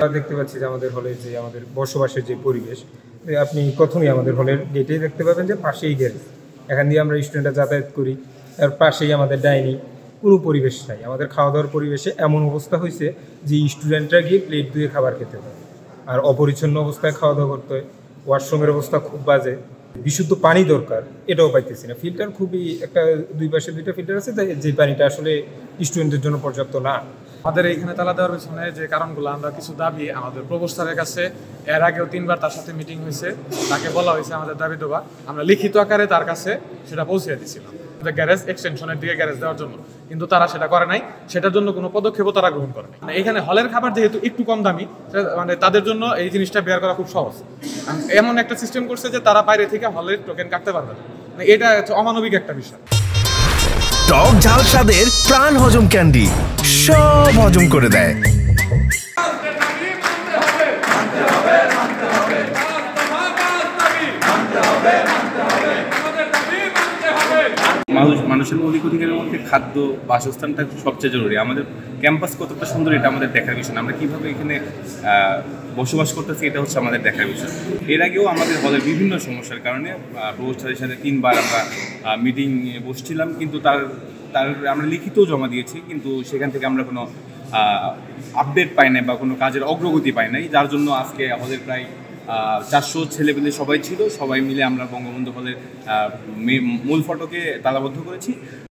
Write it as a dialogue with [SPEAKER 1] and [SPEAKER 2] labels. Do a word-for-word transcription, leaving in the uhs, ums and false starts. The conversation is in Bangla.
[SPEAKER 1] দেখতে পাচ্ছি যে আমাদের হলে যে আমাদের বসবাসের যে পরিবেশ, আপনি প্রথমেই আমাদের হলের গেটেই দেখতে পাবেন যে পাশেই গ্যারেজ, এখান দিয়ে আমরা স্টুডেন্টরা যাতায়াত করি। তার পাশেই আমাদের ডাইনিং, কোনো পরিবেশ নাই। আমাদের খাওয়া দাওয়ার পরিবেশে এমন অবস্থা হয়েছে যে স্টুডেন্টরা গিয়ে প্লেট ধুয়ে খাবার খেতে হয়, আর অপরিচ্ছন্ন অবস্থায় খাওয়া দাওয়া করতে হয়। ওয়াশরুমের অবস্থা খুব বাজে, বিশুদ্ধ পানি দরকার, এটাও পাইতেছি না। ফিল্টার খুবই একটা, দুই পাশে দুইটা ফিল্টার আছে, তাই যে পানিটা আসলে স্টুডেন্টদের জন্য পর্যাপ্ত না।
[SPEAKER 2] আমাদের এইখানে তালা দেওয়ার পেছনে যে কারণগুলো, আমরা কিছু দাবি আমাদের প্রভোস্ট স্যারের কাছে এর আগেও তিনবার তার সাথে মিটিং হয়েছে, তাকে বলা হয়েছে আমাদের দাবি দেওয়া, আমরা লিখিত আকারে তার কাছে সেটা পৌঁছে দিয়েছিলাম গ্যারেজ এক্সটেনশনের দিকে গ্যারেজ দেওয়ার জন্য, কিন্তু তারা সেটা করে নাই। সেটার জন্য কোনো পদক্ষেপও তারা গ্রহণ করে নাই। এখানে হলের খাবার যেহেতু একটু কম দামি, মানে তাদের জন্য এই জিনিসটা বের করা খুব সহজ। এমন একটা সিস্টেম করছে যে তারা বাইরে থেকে হলের টোকেন কাটতে পারবে না, মানে এটা হচ্ছে অমানবিক একটা বিষয়।
[SPEAKER 3] টক ঝাল স্বাদের প্রাণ হজম ক্যান্ডি সব হজম করে দেয়।
[SPEAKER 4] মানুষ মানুষের মৌলিক অধিকারের মধ্যে খাদ্য, বাসস্থানটা সবচেয়ে জরুরি। আমাদের ক্যাম্পাস কতটা সুন্দর এটা আমাদের দেখার বিষয় না, আমরা কীভাবে এখানে বসবাস করতেছি এটা হচ্ছে আমাদের দেখার বিষয়। এর আগেও আমাদের হলের বিভিন্ন সমস্যার কারণে প্রভোস্ট স্যারের সাথে তিনবার আমরা মিটিং বসছিলাম, কিন্তু তার তার আমরা লিখিতও জমা দিয়েছি, কিন্তু সেখান থেকে আমরা কোনো আপডেট পাই নাই বা কোনো কাজের অগ্রগতি পাই নাই, যার জন্য আজকে হলের প্রায় চারশো ছেলেপেলে সবাই ছিল, সবাই মিলে আমরা বঙ্গবন্ধু হলের মূল ফটকে তালাবদ্ধ করেছি।